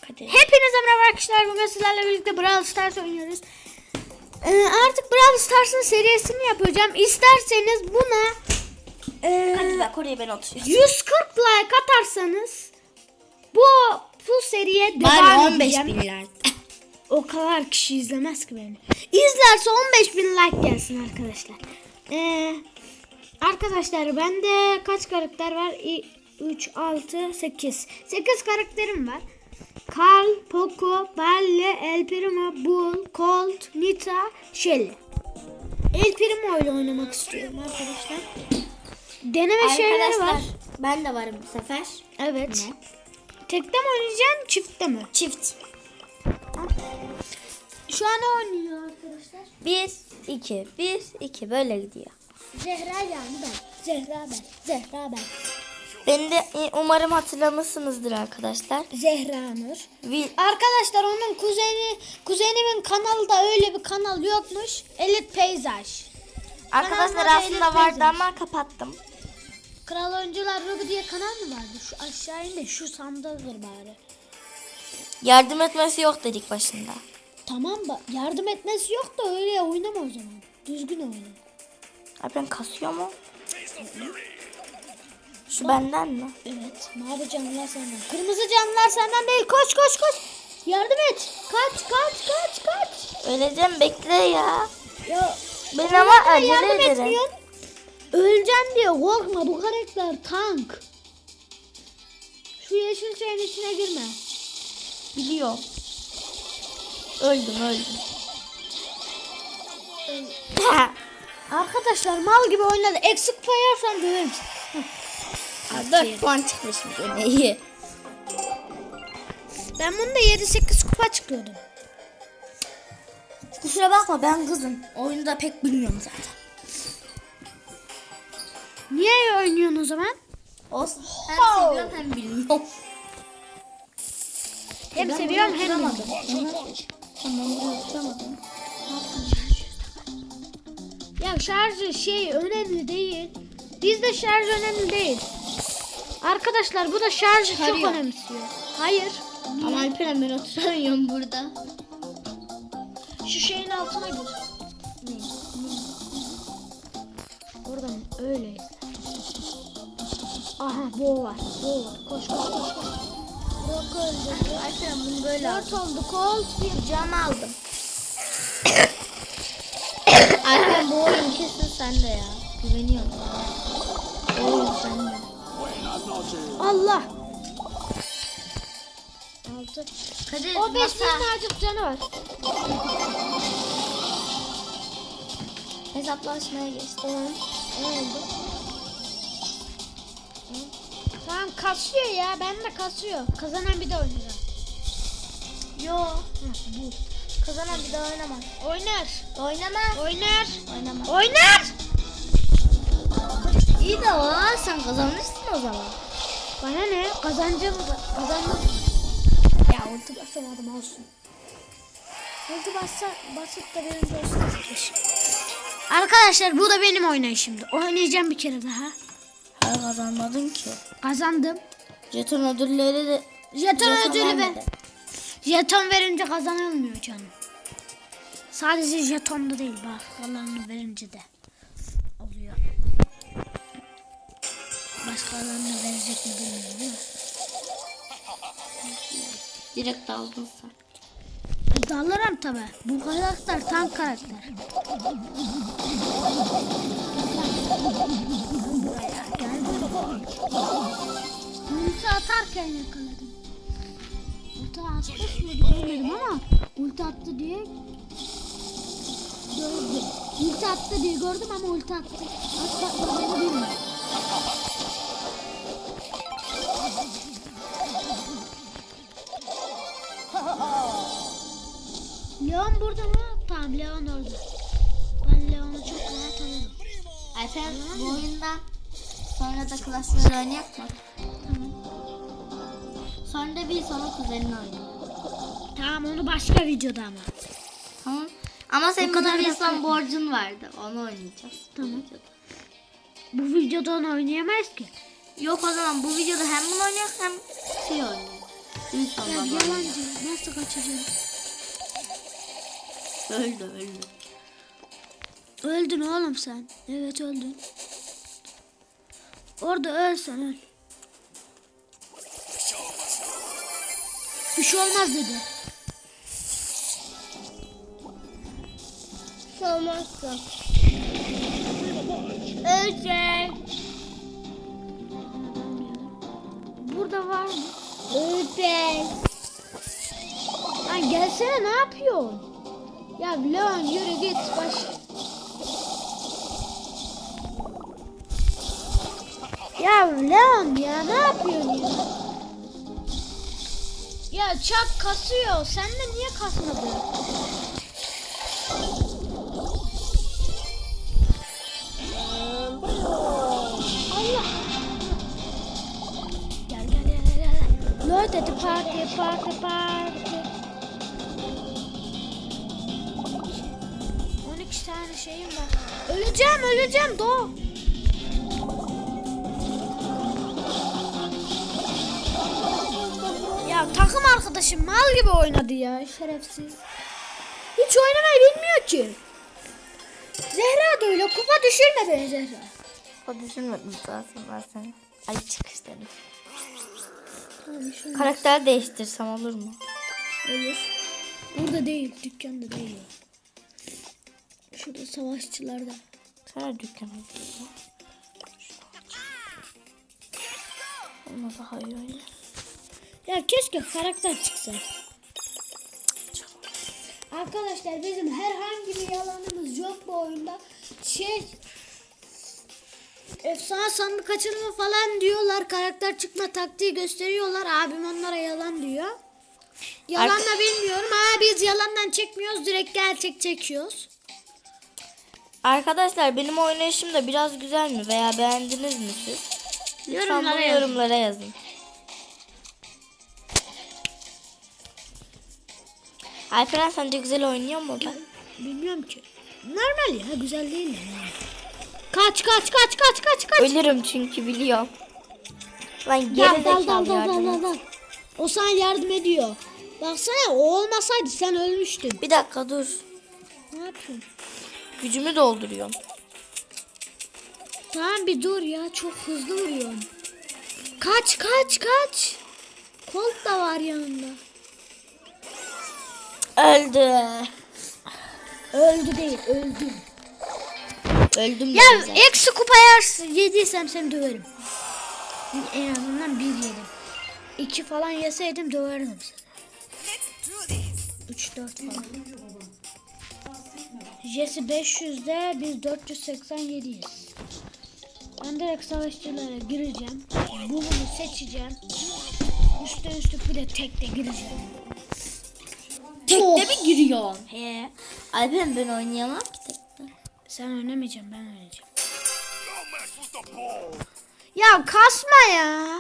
Hadi. Hepinize merhaba arkadaşlar. Bugün sizlerle birlikte Brawl Stars oynuyoruz. Artık Brawl Stars'ın serisini yapacağım. İsterseniz buna Hadi bak oraya ben oturuyorum. 140 like atarsanız bu seriye devam Bari 15 bin like. O kadar kişi izlemez ki beni. İzlerse 15.000 like gelsin arkadaşlar. Arkadaşlar bende kaç karakter var? 3, 6, 8. 8 karakterim var. Carl, Poco, Barley, El Primo, Bull, Colt, Nita, Shelly. El Primo ile oynamak istiyorum arkadaşlar. Deneme şeyleri var. Ben de varım bu sefer. Evet. Ne? Tekte mi oynayacaksın, çiftte mi? Çift. Şu an oynuyor arkadaşlar. 1, 2, 1, 2 böyle gidiyor. Zehra yani ben. Zehra ben. Beni de umarım hatırlamışsınızdır arkadaşlar. Zehra Nur. Arkadaşlar onun kuzenimin kanalda öyle bir kanal yokmuş. Elit Peyzaj. Arkadaşlar Kanalda aslında Elit vardı Peyzaj. ama kapattım. Kral Oyuncular Ruby diye kanal mı vardı? Şu aşağı in de şu sandaldır bari. Yardım etmesi yok dedik başında. Tamam yardım etmesi yok da öyle oynama o zaman. Düzgün oyna. Abi ben kasıyor mu? Şu benden mi? Evet. Mavi canlılar senden. Kırmızı canlılar senden değil. Koş. Yardım et. Kaç. Öleceğim bekle ya. Ya Ben ama acele yardım ederim. etmiyorsun. Öleceksin diye korkma. Bu karakter tank. Şu yeşil şeyin içine girme. Biliyorum. Öldüm. Arkadaşlar mal gibi oynadı. Eksik koyarsan döverim. 4 puan çıkmışım gene iyi. Ben bunda 7-8 kupa çıkıyordum. Kusura bakma ben kızım. Oyunu da pek bilmiyorum zaten. Niye oynuyorsun o zaman? Olsun. Hem seviyorum hem bilmiyorum. Hem Ben seviyorum bunu hem oturamadım. bilmiyorum. Ben bunu oturamadım. Ya şarjı önemli değil. Bizde şarj önemli değil. Arkadaşlar bu da şarjı çok Sarıyor. önemsiyor. Hayır. Ama Alperen ben oturamıyorum burada. Şu şeyin altına gir. Oradan öyle. Aha bu var. Koş. Yok öldü. Alperen bunu böyle al. 4 oldu. Colt bir can aldım. Alperen bu oyun kesin sende ya. Güveniyorum. Bu oyun sende. Allah. 6. Kadir O 5 masa. minnacık canı var. Hesaplaşmaya geçti. Oldu. Tamam kasıyor ya. Ben de kasıyor. Kazanan bir de oynayacağım. Yo. Bu. Kazanan bir daha oynamaz. Oynar. Oynamaz. İyi de o sen kazanırsın o zaman. Bana ne? Kazandım. Ya ulti basamadım olsun. Ulti basıp da birinci olsun. Arkadaşlar bu da benim oynayışımdı. Oynayacağım bir kere daha. Hayır kazanmadın ki. Kazandım. Jeton ödülleri de Jeton ödülü ben. vermedi. Jeton verince kazanılmıyor canım. Sadece jetonda değil, başkalarını verince de oluyor. Başkalarını verecek mi bilmiyorum değil mi? Direkt daldın sen. Dallarım tabi. Bu karakter tank karakter. Buraya geldim. Ulti atarken yakaladım. Ulti atmış mı görmedim ama ulti attı diye gördüm. Ulti attı diye gördüm ama ulti attı. Atmadığını bilmiyorum. Leon burada mı? Tamam Leon orada. Ben Leon'u çok rahat alırım. Alperen bu oyunda sonra da klasları oynayak mı? Tamam. Sonra da bir sonra kuzenini oynayalım. Tamam onu başka videoda ama. Tamam. Ama senin O kadar bana bir da- son borcun vardı. Onu oynayacağız. Tamam. Bu videoda onu oynayamayız ki. Yok o zaman bu videoda hem bunu oynuyoruz hem şey oynuyoruz. İnşallah. Ya yalancı. Nasıl kaçacaksın? Öldü. Öldün oğlum sen. Evet öldün. Orada öl sen öl. Bir şey olmaz dedi. Olmazsa. Ölecek. Burada var mı? Ölecek. Lan gelsene ne yapıyorsun? Ya Leon yürü git baş. Ya Leon ya ne yapıyorsun ya? Ya çak kasıyor. Sen de niye kasmadı? Allah. Gel. Load at the party. 12 tane şeyim var. Öleceğim. Doğ. Ya takım arkadaşım mal gibi oynadı ya şerefsiz. Hiç oynamayı bilmiyor ki. Zehra da öyle kupa düşürme beni Zehra. O düşünmedim zaten ben seni. Ay çık istedim. Tamam, şöyle. Karakter değiştirsem olur mu? Olur. Burada değil, dükkanda değil. Şurada savaşçılarda. Sana dükkan oldu. Ona daha iyi öyle. Ya keşke karakter çıksa. Arkadaşlar bizim herhangi bir yalanımız yok bu oyunda. Efsane sandık açılımı falan diyorlar. Karakter çıkma taktiği gösteriyorlar. Abim onlara yalan diyor. Yalanla bilmiyorum ama biz yalandan çekmiyoruz. Direkt gerçek çekiyoruz. Arkadaşlar benim oynayışım da biraz güzel mi veya beğendiniz mi siz? Lütfen bunu yorumlara yazın. Alperen sence güzel oynuyor mu ben? Bilmiyorum ki. Normal ya, güzel değil mi? Kaç. Ölürüm çünkü biliyorum. Lan Dal. gerizekalı yardım et. O sana yardım ediyor. Baksana o olmasaydı sen ölmüştün. Bir dakika dur. Ne yapıyorsun? Gücümü dolduruyorum. Tamam bir dur ya, çok hızlı vuruyorsun. Kaç. Colt da var yanında. Öldü. Öldü değil, öldüm. Öldüm Ya ben zaten. eksi kupa yediysem seni döverim. En azından 1 yedim. 2 falan yeseydim döverdim seni. 3-4 falan. Jesse 500'de biz 487'yiz. Ben direkt savaşçılara gireceğim. Bunu seçeceğim. Üstü bir de tekte gireceğim. Tekte mi giriyorsun? He. Alperen ben oynayamam ki tekte. Sen oynamayacaksın, ben oynayacağım. Ya kasma ya.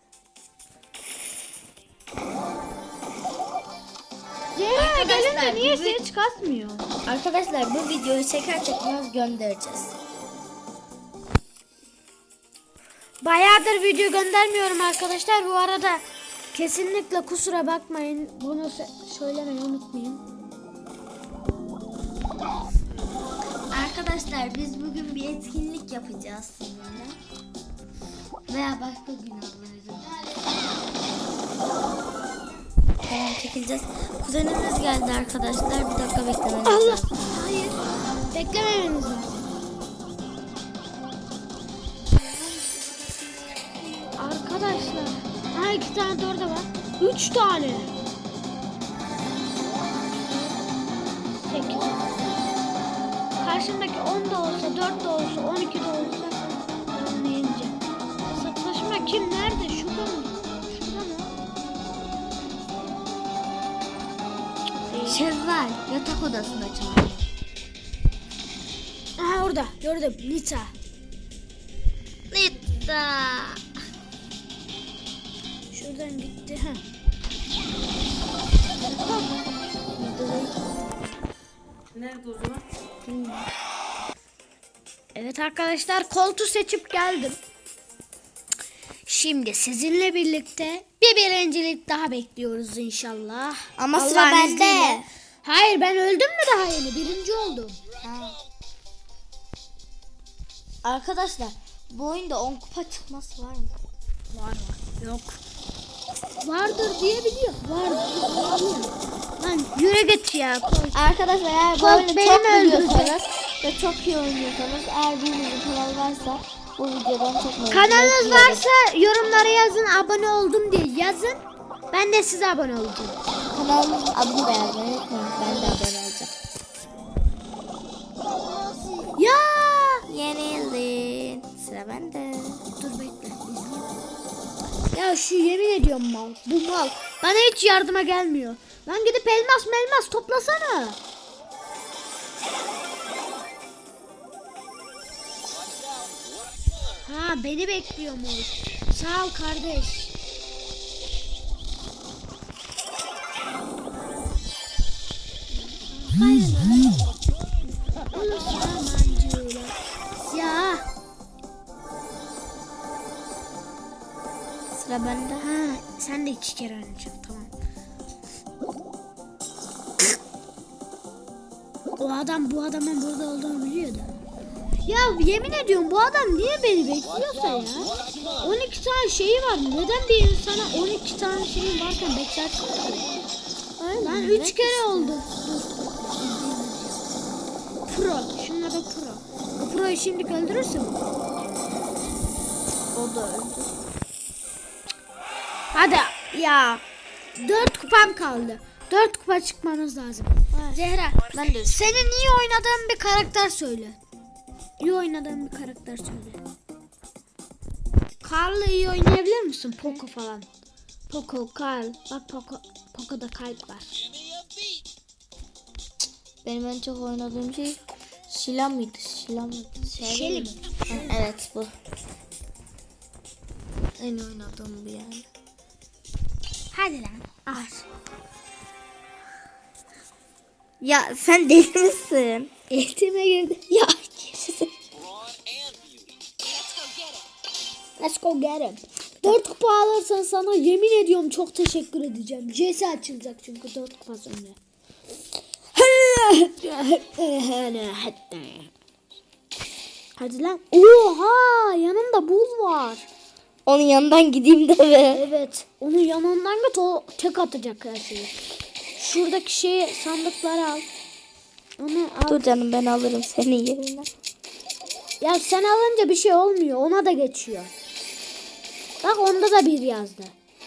Zehra gelince niye hiç kasmıyor? Arkadaşlar bu videoyu çeker çekmez göndereceğiz. Bayağıdır video göndermiyorum arkadaşlar. Bu arada kesinlikle kusura bakmayın. Bunu söylemeyi unutmayın. Arkadaşlar biz bugün bir etkinlik yapacağız sizinle. Veya başka gün olabilir. Tamam çekileceğiz. Kuzenimiz geldi arkadaşlar. Bir dakika beklemeniz Allah. lazım. Hayır. Beklememeniz lazım. Arkadaşlar. Ha 2 tane de orada var. 3 tane. 8. Karşımdaki 10 da olsa, 4 de olsa, 12 de olsa ben onu yeneceğim. Hesaplaşma kim nerede? Şurada mı? Şurada mı? Şevval yatak odasında çalıyor. Aha orada. Gördüm. Nita. Nita. Şuradan gitti. Ha. Nerede o zaman? Evet arkadaşlar koltuğu seçip geldim. Şimdi sizinle birlikte bir birincilik daha bekliyoruz inşallah. Ama Allah'ın sıra bende. izniyle. Hayır, ben öldüm mü daha yeni? Birinci oldum. Arkadaşlar bu oyunda 10 kupa çıkması var mı? Var. Yok. Vardır diye biliyorum. Vardır. Lan yürü git ya. Arkadaşlar eğer bu Kork, oyunu beni çok mi biliyorsanız ve çok iyi oynuyorsanız, eğer birinizin kanalı varsa bu videodan çok memnun Kanalınız oluruz. varsa yorumlara yazın, abone oldum diye yazın. Ben de size abone olacağım. Kanalımızın adını beğenmeyi unutmayın. Ben de abone olacağım. Ya Yenildin. Sıra bende. dur bekle, izleyeyim. Ya şu yemin ediyorum mal. Bu mal. Bana hiç yardıma gelmiyor. Lan gidip elmas toplasana. Ha, beni bekliyormuş. Sağ ol kardeş. Ya. Sıra bende. Ha, sen de 2 kere oynayacaksın, tamam. O adam bu adamın burada olduğunu biliyordu. Ya yemin ediyorum, bu adam niye beni bekliyorsa ya? 12 tane şeyi var. Neden bir insana 12 tane şeyi varken beklersin? Lan 3 kere oldu. Dur. Pro. Şunun adı Pro. O Pro'yu şimdi öldürürsün. O da öldü. Hadi ya. 4 kupam kaldı. 4 kupa çıkmamız lazım. Zehra, Ben de. senin iyi oynadığın bir karakter söyle. İyi oynadığın bir karakter söyle. Carl'ı iyi oynayabilir misin? Poco falan. Poco, Carl. Bak Poco'da kalp var. Benim en çok oynadığım şey Şila mıydı? Şila mıydı? Şeli mi? Evet, bu. En oynadığım bir yani. Hadi lan. Al. Ya sen deli misin? Eltime girdi. Ya Let's go get him. 4 kupa alırsan sana yemin ediyorum çok teşekkür edeceğim. CS açılacak çünkü 4 kupa sonra. Hadi lan. Oha, yanında buz var. onun yanından gideyim de be. Evet. Onun yanından git, o tek atacak her şeyi. Şuradaki şeyi, sandıkları al. Onu al. Dur canım, ben alırım senin yerine. Ya sen alınca bir şey olmuyor. Ona da geçiyor. Bak onda da 1 yazdı.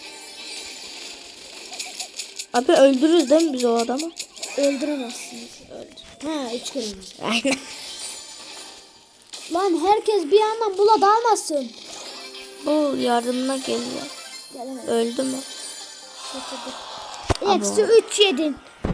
Abi öldürürüz değil mi biz o adamı? Öldüremezsiniz. Ha, 3 kere. Aynen. Lan herkes bir yandan bula dalmasın. Bu yardımına geliyor. Gelemez. Öldü mü? Eksi 3 yedin.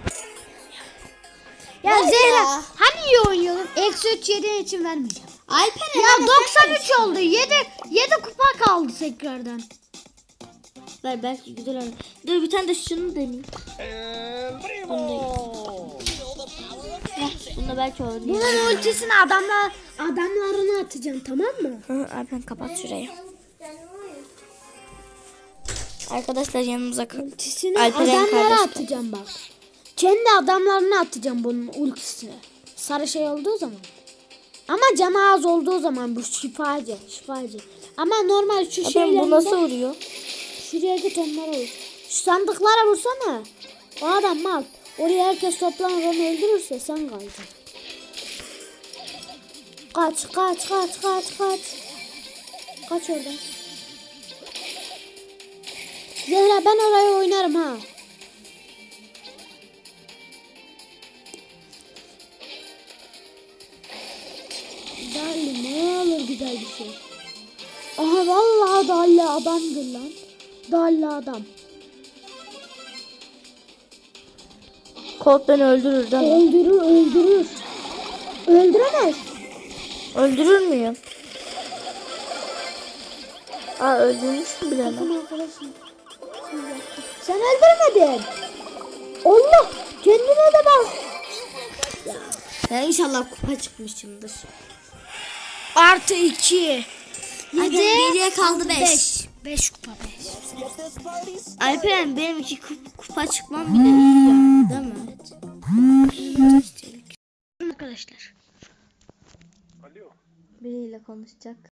Ya Zehra, hani iyi oynuyordun? Eksi 3 yediğin için vermeyeceğim. Alper Ya 93 oldu. 7 kupa kaldı tekrardan. ver, belki güzel olur. Dur bir tane de şunu deneyeyim. Bunda belki olur. Bunun ultisini adamlarına atacaksın, tamam mı? Alper kapat şurayı. Arkadaşlar yanımıza Ultisini Alperen adamlara kardeş. atacağım bak. Kendi adamlarına atacağım bunun ultisini. Sarı şey olduğu zaman. Ama canı az olduğu zaman bu şifacı. Ama normal şu Alper şeylerinde. bu nasıl vuruyor? Şuraya git, onlara vur. Şu sandıklara vursana. O adam mal. Oraya herkes toplanır, onu öldürürse sen kalacaksın. Kaç. Kaç oradan. Zehra, ben oraya oynarım ha. Dali ne olur güzel bir şey. Aha vallahi Dali adamdır lan. Dali adam. Colt beni öldürür değil mi? Öldürür. Öldüremez. Öldürür müyüm? Aa, öldürmüş mü bile lan? Takım arkadaşım. Sen öldürmedin. Allah, kendine de bak. Ya inşallah kupa çıkmışımdır. +2. Hadi geriye kaldı 5. 5 kupa 5. Alperen benim 2 kupa çıkmam bile iyi yani, değil mi? Arkadaşlar. Biriyle konuşacak.